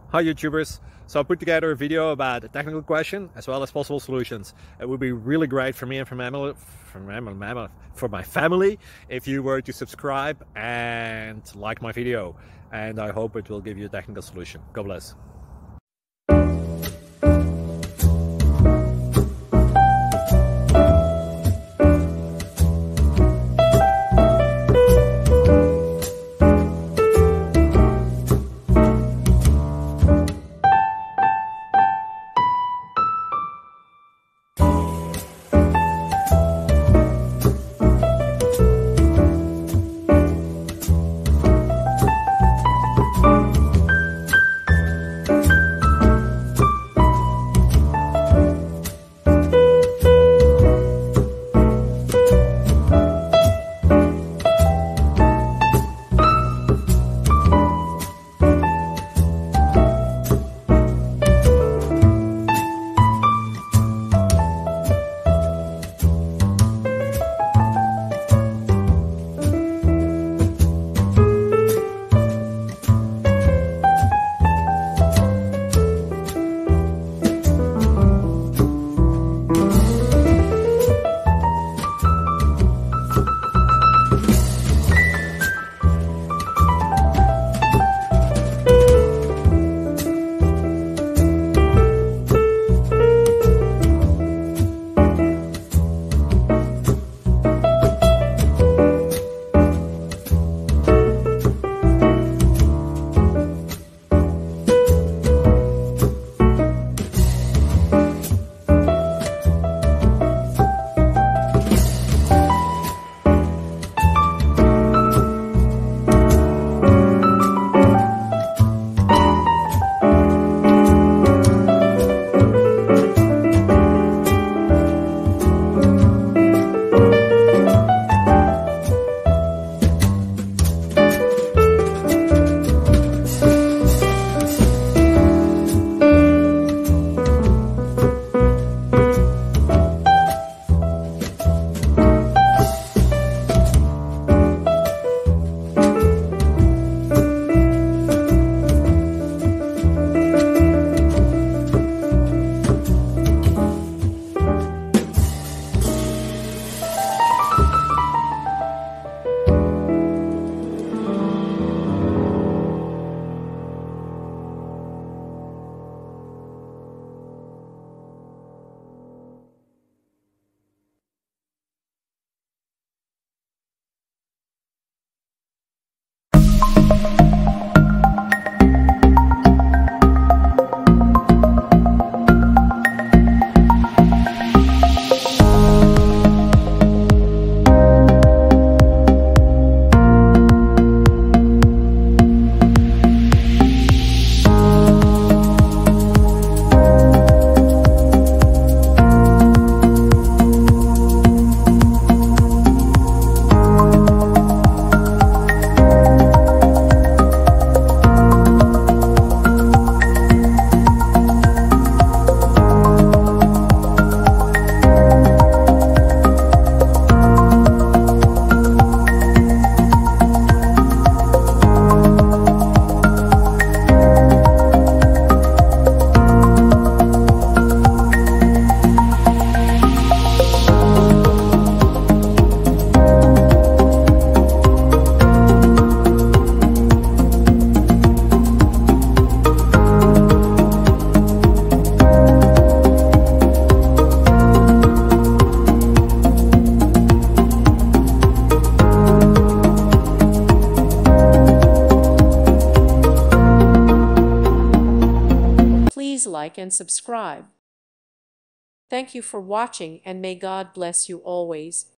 Hi YouTubers! So I put together a video about a technical question as well as possible solutions. It would be really great for me and for my family if you were to subscribe and like my video, and I hope it will give you a technical solution. God bless. Please like and subscribe. Thank you for watching, and may God bless you always.